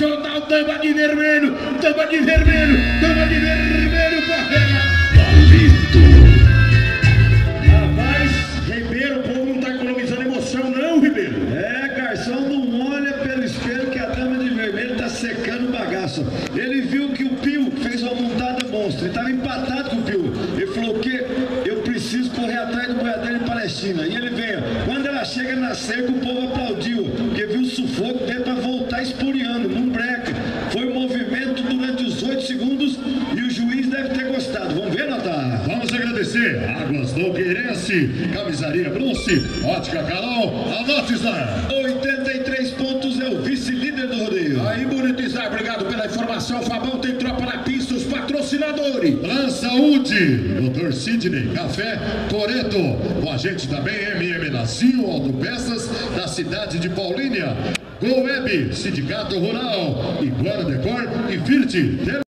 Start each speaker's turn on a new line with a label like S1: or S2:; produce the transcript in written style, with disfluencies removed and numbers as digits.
S1: Nacional, tamba de vermelho, tamba de vermelho, tamba de vermelho, correia. Rapaz, Ribeiro, o povo não tá economizando emoção não, Ribeiro.
S2: Garçom, não olha pelo espelho que a dama de vermelho tá secando o bagaço. Ele viu que o Pio fez uma montada monstro, ele tava empatado com o Pio. Ele falou que eu preciso correr atrás do boiadeiro de Palestina. E ele veio. Quando ela chega na cerca, o povo aplaudiu, porque viu o sufoco dele pra voltar espuriando, num breca. Foi um movimento durante os 8 segundos e o juiz deve ter gostado. Vamos ver, Natar?
S1: Vamos agradecer. Águas do Queirense, Camisaria Bronze, Ótica Carol, anote, Zé.
S2: 83 pontos, é o vice-líder do rodeio.
S1: Aí, Bonitizar, obrigado pela informação. Fabão tem tropa na pista, os patrocinadores. Plan Saúde, Dr. Sidney, Café, Toreto. Com a gente também, MM Nacinho, Autopeças, da cidade de Paulínia. Go Web, Sindicato Rural, Iguana Decor e Virte.